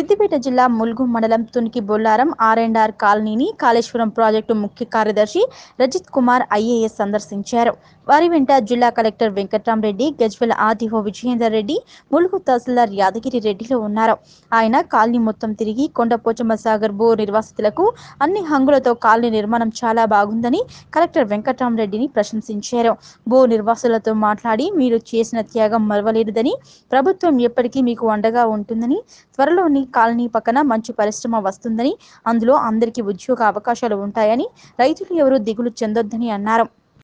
సిద్దిపేట జిల్లా ములుగు మండలం తునికి బొల్లారం ఆర్&ఆర్ కాలనీని కాళేశ్వరం ప్రాజెక్టు ముఖ్య కార్యదర్శి రజిత్ కుమార్ ఐఏఎస్ సందర్శించారు. వారి వెంట జిల్లా కలెక్టర్ వెంకట్రామరెడ్డి, గజ్వేల్ ఆర్డీఓ విజయేందర్ రెడ్డి, ములుగు తహసీల్దార్ యాదగిరి రెడ్డిలు ఉన్నారు. ఆయన కాలనీ మొత్తం తిరిగి కొండపోచమ్మ సాగర్ భూ నిర్వాసితులకు అన్ని హంగులతో కాలనీ నిర్మాణం చాలా బాగుందని కలెక్టర్ వెంకట్రామరెడ్డిని ప్రశంసించారు. భూ నిర్వాసులతో మాట్లాడి మీరు చేసిన త్యాగం మరవలేనిదని, ప్రభుత్వం ఎప్పటికీ మీకు అండగా ఉంటుందని, త్వరలోని కాలనీ పక్కన మంచి పరిశ్రమ వస్తుందని, అందులో అందరికీ ఉద్యోగ అవకాశాలు ఉంటాయని, రైతులు ఎవరూ దిగులు చెందొద్దని అన్నారు.